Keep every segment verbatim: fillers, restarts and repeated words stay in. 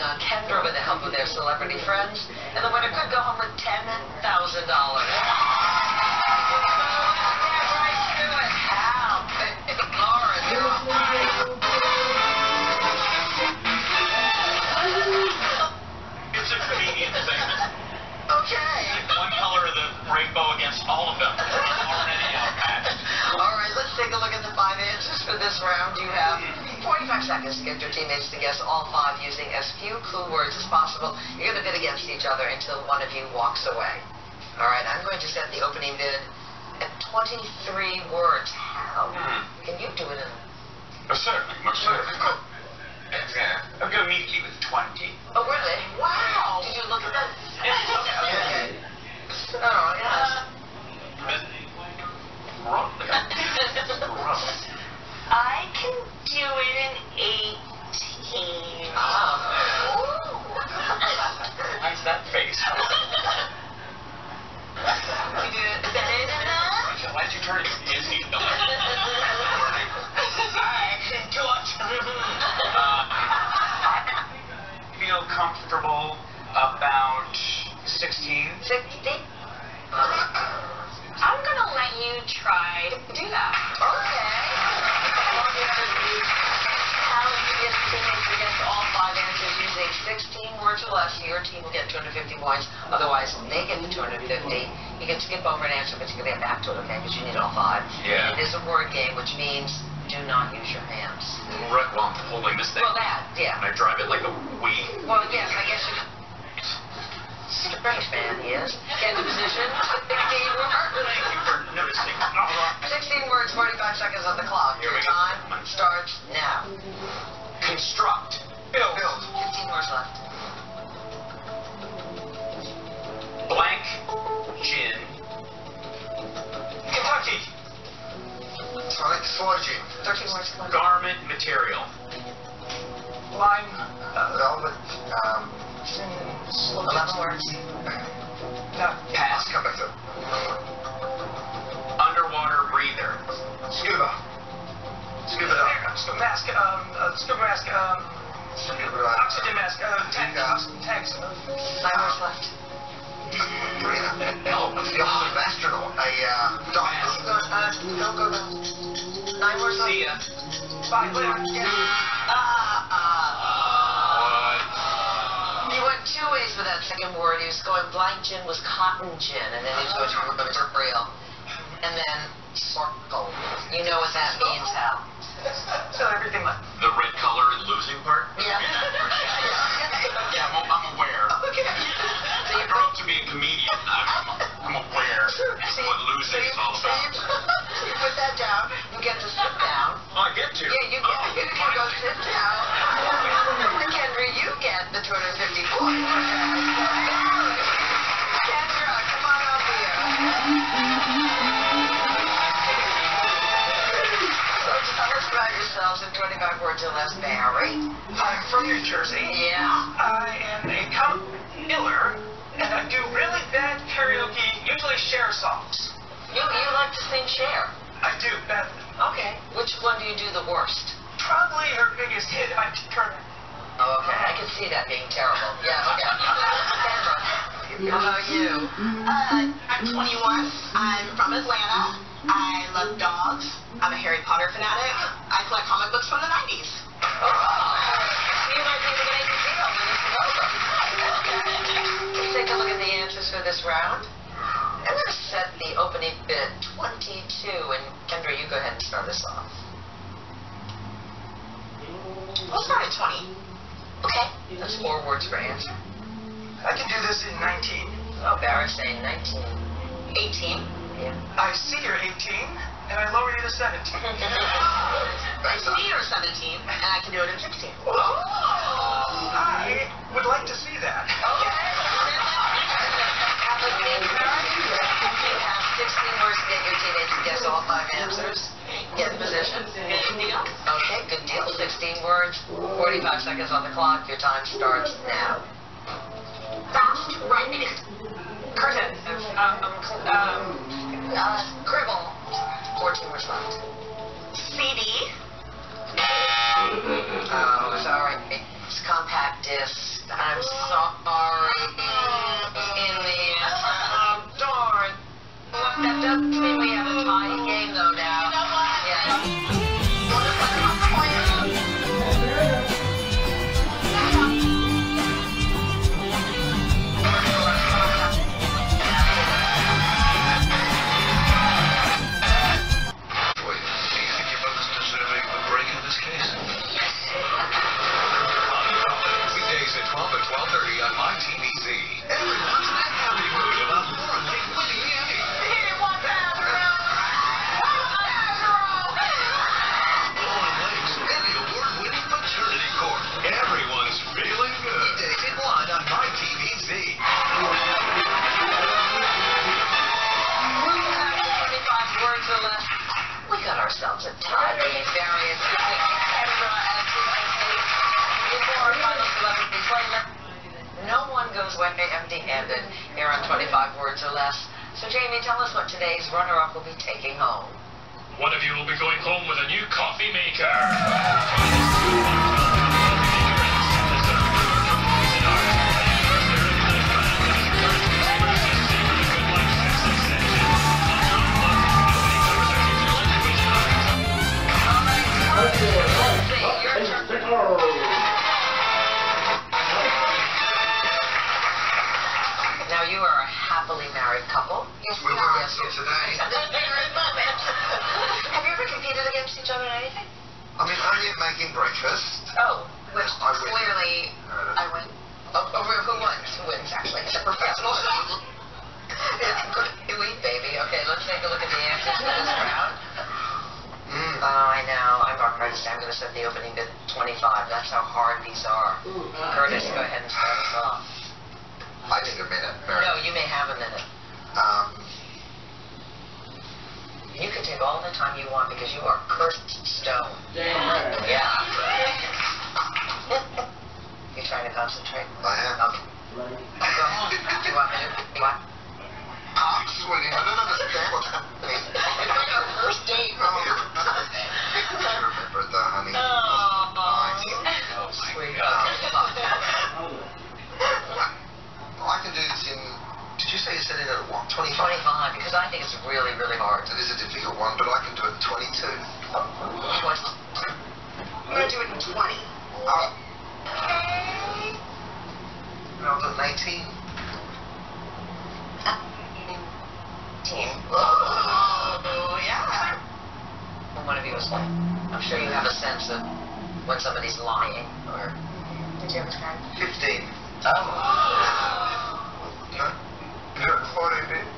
on Kandra with the help of their celebrity friends, and the winner could go home with ten thousand dollars. It's a convenient segment. Okay. One color of the rainbow against all of them. Already outmatched. All right, let's take a look at the five answers for this round. You have forty-five seconds to get your teammates to guess all five using as few clue words as possible. You're going to bid against each other until one of you walks away. All right, I'm going to set the opening bid at twenty-three words. How Hmm. can you do it in Oh, certainly, much certainly. Yeah, I'll go immediately with twenty. Oh, really? Wow. Did you look at that? Yes. Okay. Oh, yes. I can do it in eighteen. Oh. Nice that face. You do it better than that? Why'd you turn it? Yes, he does. I can do it. Uh, I feel comfortable about sixteen. Sixty? I'm gonna let you try to do that. Okay. How you get teammates against all five answers using sixteen words or less, your team will get two hundred fifty points. Otherwise, they get the two hundred fifty. You can skip over an answer, but you can get back to it, okay? Because you need all five. Yeah. It is a word game, which means do not use your hands. Right while I'm holding this thing. Well, that, yeah. I drive it like a Wii. Well, yes, I guess you... Strange man he is. Get in position. sixteen words. Thank you for noticing. All right. sixteen words, forty-five seconds on the clock. Here Your we go. time starts now. Construct. Build. Build. fifteen words left. Blank. Gin. Kentucky. Sonic foraging. thirteen words left. Garment material. Lime. Uh, velvet. Um. eleven words. No. Pass. Come back to. Underwater breather. Scuba. Scuba dive. Scuba mask, um, uh, scuba mask, um, Scuba dive. oxygen mask, uh, tank, oxygen tanks. Nine words left. Oh, the ultimate astronaut. A uh, diver. Go, uh, go, go, go. Nine words left. See ya. Bye, later. Ah, ah. He went two ways with that second word. He was going blank gin was cotton gin, and then he was going to material. And then circle. You know what that means, Hal? So everything left. The red color and losing part? Yeah. Yeah, I'm, I'm aware. Okay. So you I grew up to be a comedian. I'm, I'm aware See, what losing so is all so about. you, so you put that down. You get to sit down. Oh, I get to. Yeah, you get. Oh, You can go sit down. Kendra, you get the two hundred fifty points. Kendra, come on over here. So tell us about yourselves in twenty-five words or less, Barry. I'm from New Jersey. Yeah. I am a comic iller, and I do really bad karaoke, usually share songs. You you like to sing Cher. I do badly. Okay. Which one do you do the worst? Probably her biggest hit, I Turner. Oh, okay. I can see that being terrible. Yeah, okay. Kendra, how about you? Uh, I'm twenty-one. I'm from Atlanta. I love dogs. I'm a Harry Potter fanatic. I collect comic books from the nineties. Oh, you might be able to make a deal when this is over. Okay. Let's take a look at the answers for this round. I'm going to set the opening bid at twenty-two, and Kendra, you go ahead and start us off. We'll start at twenty. Okay. That's four words per answer. I can do this in nineteen. Oh, Barry's saying nineteen. eighteen. Yeah. I see you're eighteen, and I lower you to seventeen. I see you're seventeen, and I can do it in sixteen. Oh, I would like to see that. Okay. Have a seat, Barry. You have sixteen words to get your teammates to guess all five answers. Get in position. Good deal. Okay, good deal. sixteen words, forty-five seconds on the clock. Your time starts now. Fast writing. Curtain. Um, um, um, uh, cribble. fourteen words left. C D. Oh, sorry. It's compact disc. empty-handed here on twenty-five words or less. So, Jamie, tell us what today's runner-up will be taking home. One of you will be going home with a new coffee maker. Now, you are a happily married couple. Yes, We we were are. until today. Have you ever competed against each other in anything? I mean, only at making breakfast. Oh, Which I win. clearly I win. oh, oh who wins? Who wins, actually? It's a professional show. It's good to eat, baby. Okay, let's take a look at the answers for this round. Mm. Oh, I know. I'm not going to say I'm going to set the opening bid twenty-five. That's how hard these are. Curtis, go ahead and start us off. I need a minute, Mary. No, you may have a minute. Um, You can take all the time you want because you are cursed stone. Damn right. Yeah. You trying to concentrate? I am. Okay. Oh, go on. Do you want me to? What? I'm sweating. I don't understand what's happening. It's like our first date. Oh, I remember it though, honey. Oh. Nice. Sweet. Um, I can do this in. Did you say you said it at what? twenty-five? twenty-five, because I think it's really, really hard. It is a difficult one, but I can do it in twenty-two. Twenty. I'm gonna do it in twenty. Oh, Okay. I'll do it in eighteen. Team. Oh, yeah. One of you is lying. I'm sure you have a sense of when somebody's lying, or... Did you have a try? fifteen. Oh. No? Do it before I do.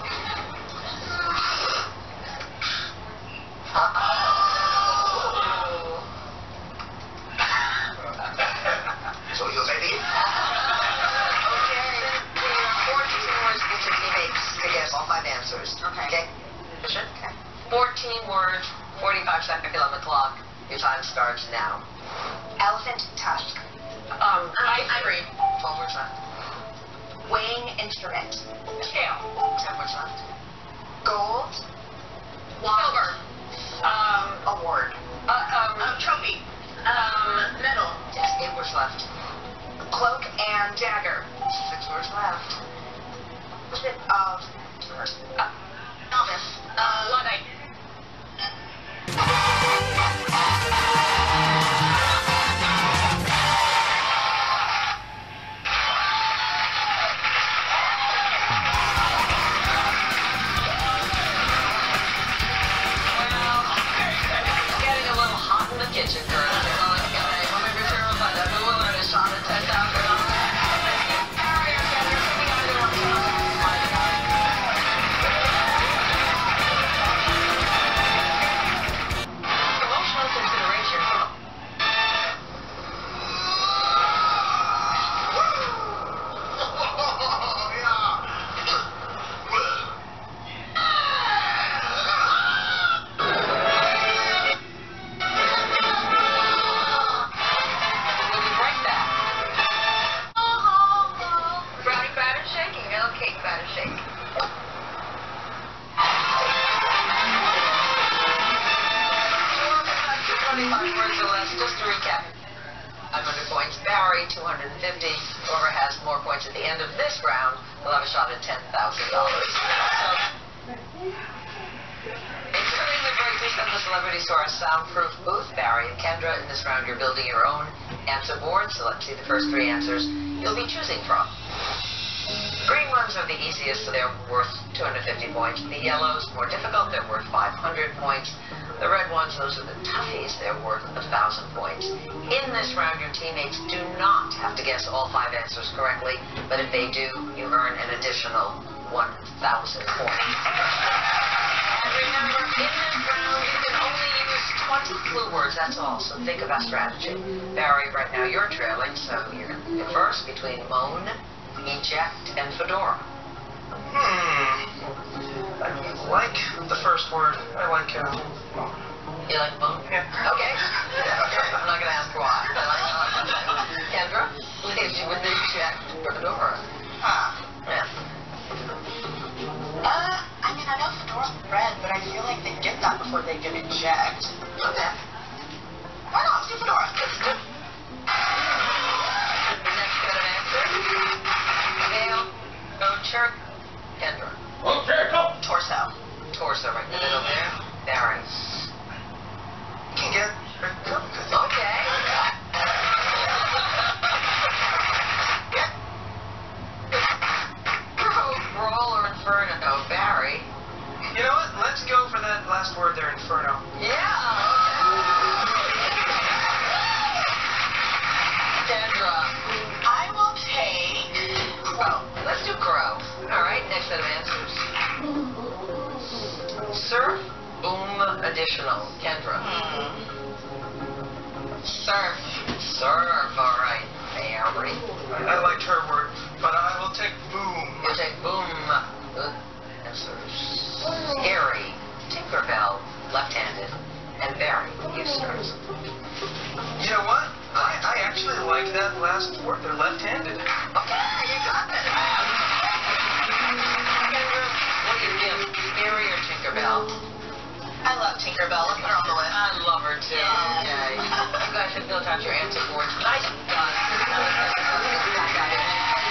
It's all yours, baby. Okay. There are fourteen words to get your teammates to guess all five answers. Okay. Okay? Okay. fourteen words, forty-five seconds on the clock. Your time starts now. Elephant tusk. Um, Ice cream. twelve words left. Weighing instrument. Scale. ten words left. Gold. Silver. Um, award. Uh, um, Um, trophy. Um, medal. yes, eight words left. Cloak and dagger. Six words left. What's it? Uh, uh, Elvis. Uh, Luddite. Getting a little hot in the kitchen, girl. That's all I can say. When we return, we'll find out who will earn a shot at ten thousand dollars. Harry or Kandra, can we have anyone else? My God. Emotional consideration. We'll be right back. Brownie batter shaking. No cake batter shaking. twenty-five words or less. Just to recap. five hundred points. Barry, two hundred fifty. Whoever has more points at the end of this round will have a shot at ten thousand dollars. So, it's really great to send the celebrities to our soundproof booth. Barry and Kandra, in this round, you're building your own answer board. So let's see the first three answers you'll be choosing from. Green ones are the easiest, so they're worth two hundred fifty points. The yellows, more difficult, they're worth five hundred points. The red ones, those are the toughies, they're worth one thousand points. In this round, your teammates do not have to guess all five answers correctly, but if they do, you earn an additional one thousand points. And remember, in this round, you can only use twenty clue words, that's all, so think about strategy. Barry, right now you're trailing, so you're going to pick first between moan, eject, and fedora. Hmm. I like the first word. I like uh, You like moan? Yeah. Okay. I'm not going to ask why. I like, I like that. Kandra, leaves you with the eject for fedora. Huh. like they get that before they get eject. Okay. Why not? Let's do Fedora. Let's do. The next set of answers. Male, Ocher, Kendra. Okay, go. Torso. Torso right in the middle there. Barry. Can get. Okay. Brawl or Inferno, Barry. You know what? Let's go for that last word there, Inferno. Yeah. Kandra. I will take Crow. Let's do Crow. All right, next set of answers. Surf, Boom, Additional, Kendra. Hmm. Surf. Surf, all right, Barry. I liked her word, but I will take boom. You take Boom. Good answers. Scary, Tinkerbell, left-handed, and Barry, you start. You know what? I, I actually like that last word. They're left-handed. Okay, you got it. Kendra, what do you give, Scary or Tinkerbell? I love Tinkerbell. Let's put her on the list. I love her too. Yeah. Okay. You guys have built out your answer boards. Nice done. Now let's get back out here.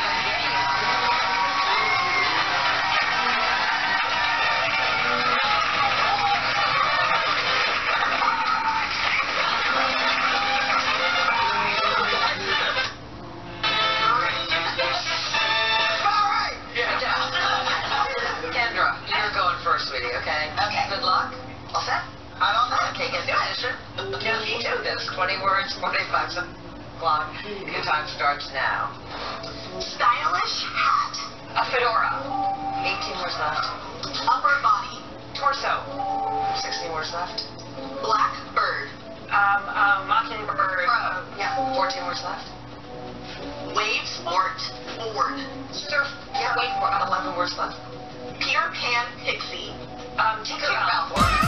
Kendra, you're going first, sweetie, okay? Okay. Good luck. All set? I'm all set. Okay, get in position. Yes, you do this. twenty words, forty-five seconds. Clock. Your time starts now. Stylish hat. A fedora. eighteen words left. Upper body. Torso. sixteen words left. Black bird. Um, um, mockingbird. Crow. Yeah, fourteen words left. Wave sport. Board. Surf. Yeah, wait for it. eleven words left. Peter Pan pixie. Um, Tinkerbell.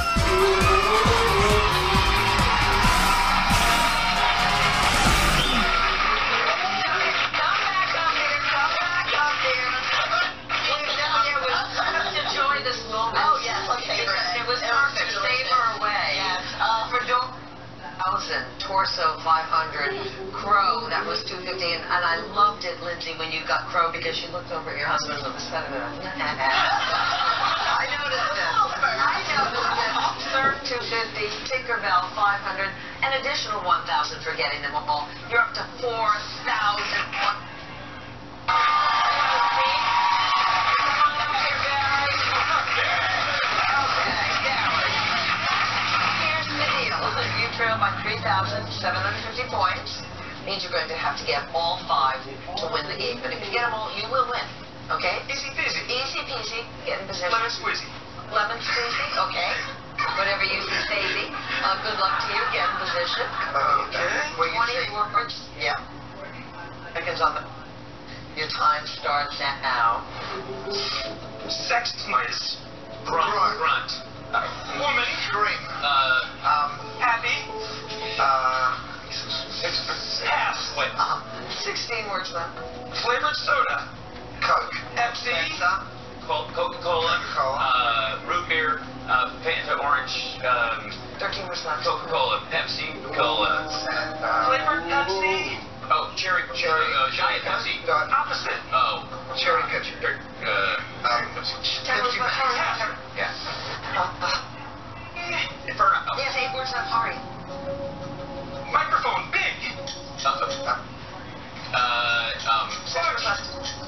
Come back up here. Come back up here. You know, it was just enjoy this moment. Oh, yes. Okay. Because it was hard to save her away. Yes. Uh, Fedora. Thousand, Torso five hundred, Crow that was two fifty, and, and I loved it, Lindsay, when you got Crow because she looked over at your husband with a sentiment. I noticed it. I noticed it. Surf two fifty, Tinkerbell five hundred, an additional one thousand for getting them all. You're up to four thousand. You trail by three thousand seven hundred fifty points. Means you're going to have to get all five to win the game. But if you get them all, you will win. Okay? Easy peasy. Easy peasy. Get in position. Lemon squeezy. Lemon squeezy. Okay. Whatever you say, Daisy. Uh, good luck to you. Get in position. Okay. twenty words. Yeah. Seconds on the. Your time starts now. Sex toys. Grunt. Grunt. Grunt. Uh, woman. Scream. Uh, Um, happy. uh, Pass. Wait. Uh, sixteen words left. Flavored soda. Coke. Pepsi. Fanta. Col- Coca-Cola, Coca-Cola. uh, root beer, uh, Fanta orange, um, thirteen words left. Coca-Cola, Pepsi, Cola. And, uh, Flavored Pepsi. Oh, cherry, cherry, uh, giant Pepsi. uh, Opposite. Oh, cherry pitcher. uh, Um, Ten words left. Hurry. Half. yeah. Uh, uh, Inferno. yes, eight words left. Hurry. Microphone. Big. Uh, uh, um, Six words left.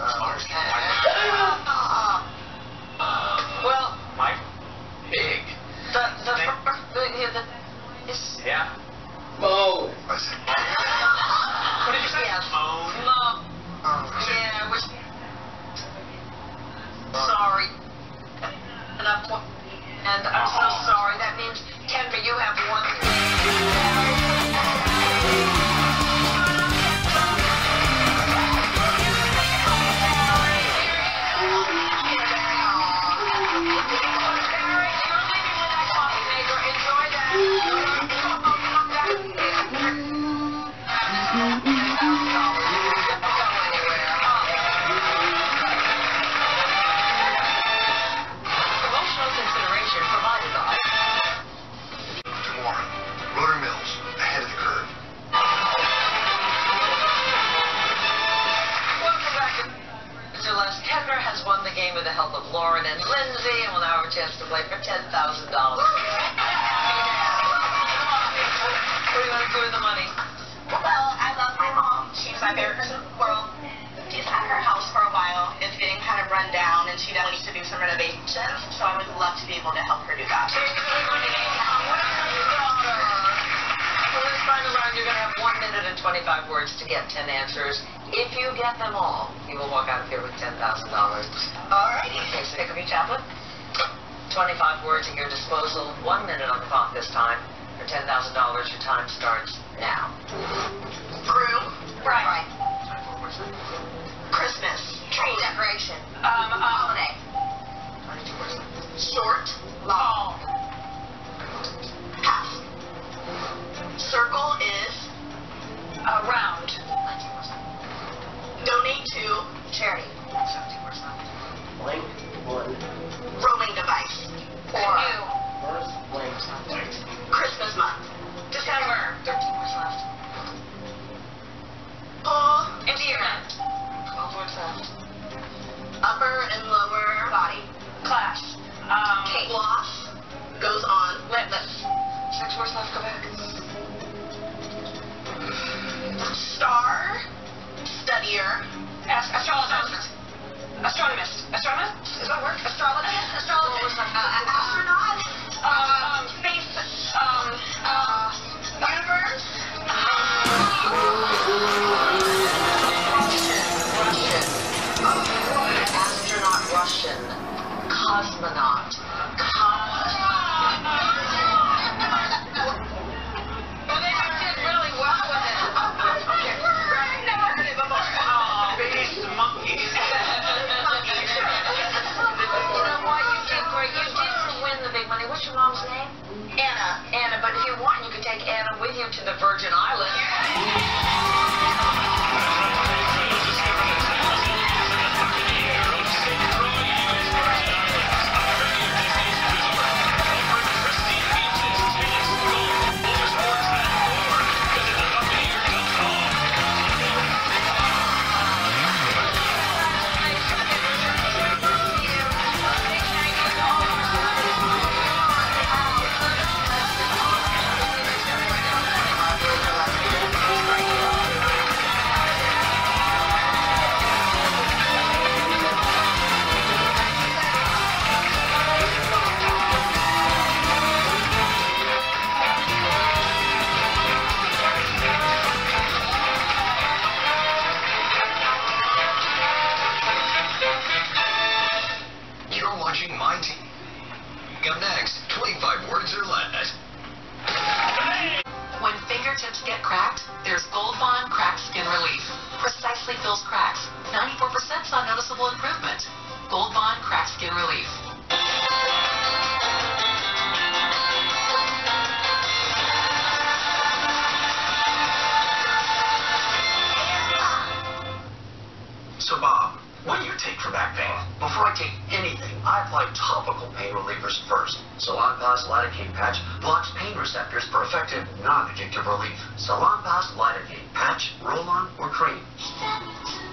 uh, uh, Well, Mike, big. the the the, the, the is Yeah. Mo. I said, What did you say? yes. Moan. No. um, Yeah, which sorry. And I'm and I'm so sorry. That means Kendra, you have one. Promotional consideration provided by Lindsay, and we'll now have a chance to play for ten thousand dollars. What do you want to do with the money? Well, I love my mom. She's my favorite person in the world. She's had her house for a while. It's getting kind of run down, and she definitely needs to do some renovations. So I would love to be able to help her do that. So this final round, you're going to have one minute and twenty-five words to get ten answers. If you get them all, you will walk out of here with ten thousand dollars. Alrighty. Okay, so pick up your tablet. twenty-five words at your disposal. One minute on the clock this time. For ten thousand dollars, your time starts now. Broom. Right. Christmas. Tree. Decoration. Um, uh, Holiday. Short. Long. Pass. Circle is Uh, round. donate to Charity. seventeen percent. Blank one. roaming device. Four. First blank. Christmas month. December. thirteen words left. Pull. Endearment. twelve words left. Upper and lower Body. class. Um, Cake. Gloss goes on. Lips. Six words left. Go back. Star. Studier. Ast- astrologist. Astronomist. Astronomist? Does that work? Astrologist. Astrologist. Uh, astronaut. Um, space. Um, Uh, universe. Russian. Astronaut. Russian. Cosmonaut. Well, they did really well with it. Never heard it before. oh, space monkey. You know what? You did great. You didn't win the big money. What's your mom's name? Anna. Anna. But if you want, you could take Anna with you to the Virgin Islands. You're watching My T V. Up next, twenty-five words or less. When fingertips get cracked, there's Gold Bond Cracked Skin Relief. Precisely fills cracks. ninety-four percent saw noticeable improvement. Gold Bond Cracked Skin Relief. So, Bob, what do you take for back pain? Before I take anything, I apply topical pain relievers first. Salonpas Lidocaine Patch blocks pain receptors for effective, non-addictive relief. Salonpas Lidocaine Patch, roll-on, or cream.